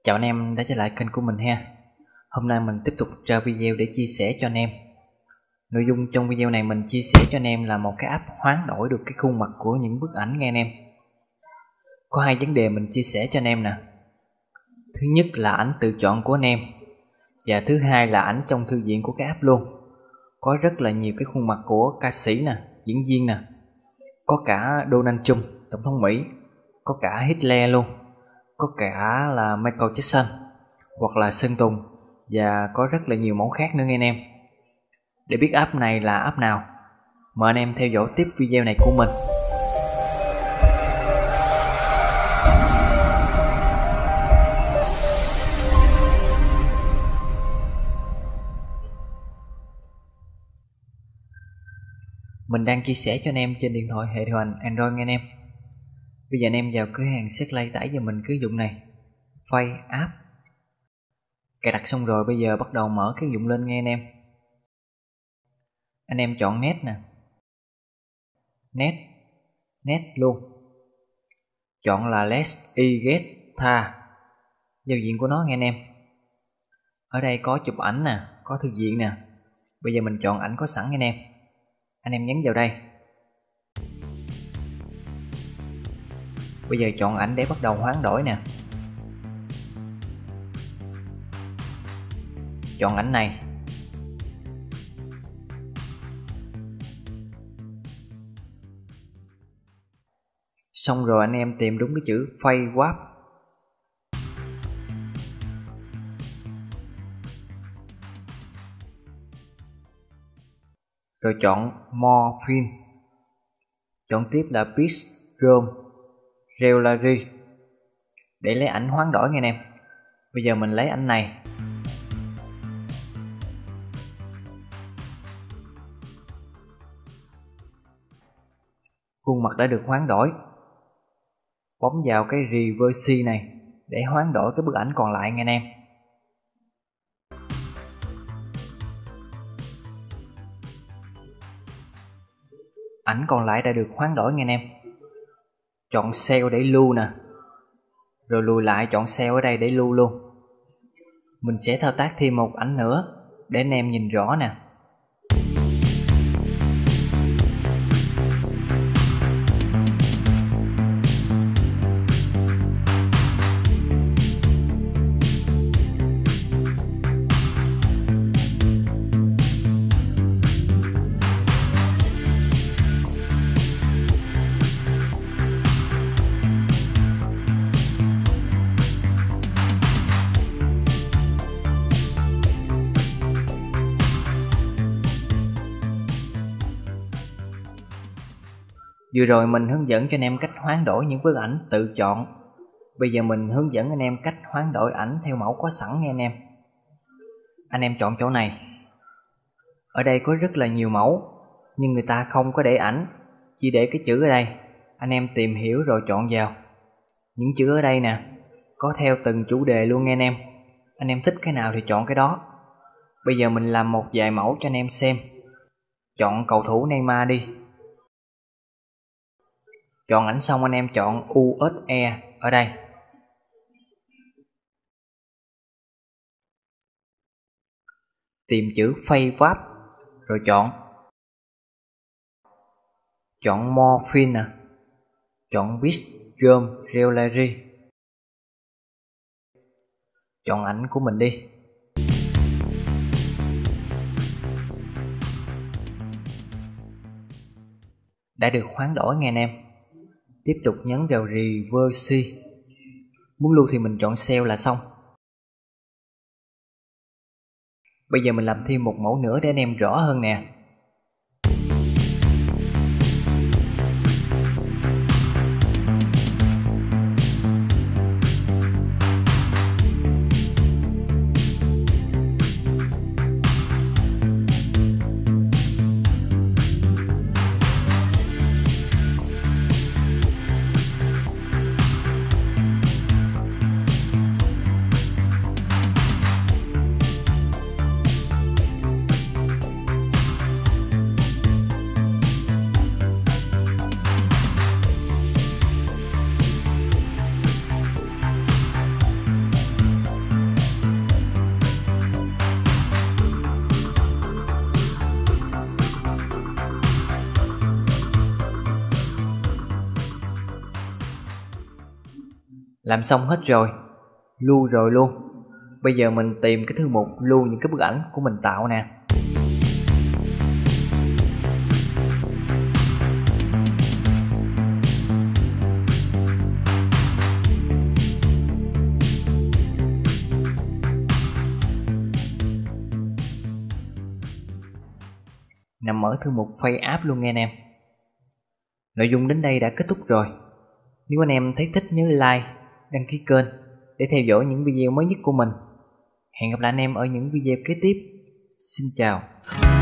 Chào anh em đã trở lại kênh của mình ha. Hôm nay mình tiếp tục ra video để chia sẻ cho anh em. Nội dung trong video này mình chia sẻ cho anh em là một cái app hoán đổi được cái khuôn mặt của những bức ảnh nghe anh em. Có hai vấn đề mình chia sẻ cho anh em nè. Thứ nhất là ảnh tự chọn của anh em, và thứ hai là ảnh trong thư viện của cái app luôn. Có rất là nhiều cái khuôn mặt của ca sĩ nè, diễn viên nè, có cả Donald Trump, tổng thống Mỹ, có cả Hitler luôn, có cả là Michael Jackson hoặc là Sơn Tùng, và có rất là nhiều mẫu khác nữa nghe anh em. Để biết app này là app nào, mời anh em theo dõi tiếp video này của mình. Mình đang chia sẻ cho anh em trên điện thoại hệ điều hành Android nghe anh em. Bây giờ anh em vào cửa hàng Setlay tải cho mình cái ứng dụng này, Face App. Cài đặt xong rồi bây giờ bắt đầu mở cái ứng dụng lên nghe anh em. Anh em chọn nét nè, nét luôn. Chọn là Let's Get Tha, giao diện của nó nghe anh em. Ở đây có chụp ảnh nè, có thư viện nè. Bây giờ mình chọn ảnh có sẵn nghe anh em. Anh em nhấn vào đây. Bây giờ chọn ảnh để bắt đầu hoán đổi nè. Chọn ảnh này. Xong rồi anh em tìm đúng cái chữ Face Swap. Rồi chọn Morphine. Chọn tiếp là Pixel Jewelry để lấy ảnh hoán đổi nghe anh em. Bây giờ mình lấy ảnh này. Khuôn mặt đã được hoán đổi. Bấm vào cái reverse này để hoán đổi cái bức ảnh còn lại nghe anh em. Ảnh còn lại đã được hoán đổi nghe anh em. Chọn Save để lưu nè. Rồi lùi lại chọn Save ở đây để lưu luôn. Mình sẽ thao tác thêm một ảnh nữa để anh em nhìn rõ nè. Vừa rồi mình hướng dẫn cho anh em cách hoán đổi những bức ảnh tự chọn. Bây giờ mình hướng dẫn anh em cách hoán đổi ảnh theo mẫu có sẵn nghe anh em. Anh em chọn chỗ này. Ở đây có rất là nhiều mẫu, nhưng người ta không có để ảnh, chỉ để cái chữ ở đây. Anh em tìm hiểu rồi chọn vào. Những chữ ở đây nè, có theo từng chủ đề luôn nghe anh em. Anh em thích cái nào thì chọn cái đó. Bây giờ mình làm một vài mẫu cho anh em xem. Chọn cầu thủ Neymar đi. Chọn ảnh xong anh em chọn USA ở đây. Tìm chữ Face Swap rồi chọn Morphine nè. Chọn Pixel Jewelry. Chọn ảnh của mình đi. Đã được hoán đổi nghe anh em. Tiếp tục nhấn vào reverse. Muốn lưu thì mình chọn Save là xong. Bây giờ mình làm thêm một mẫu nữa để anh em rõ hơn nè. Làm xong hết rồi, lưu rồi luôn. Bây giờ mình tìm cái thư mục lưu những cái bức ảnh của mình tạo nè. Nằm ở thư mục File App luôn nghe anh em. Nội dung đến đây đã kết thúc rồi. Nếu anh em thấy thích nhớ like, đăng ký kênh để theo dõi những video mới nhất của mình. Hẹn gặp lại anh em ở những video kế tiếp. Xin chào.